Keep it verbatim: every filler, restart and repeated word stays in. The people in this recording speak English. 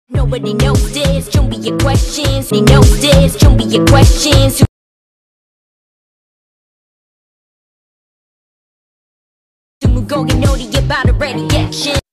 Nobody knows this, don't be your questions. Nobody knows this, don't be your questions. Go get naughty about a ready action.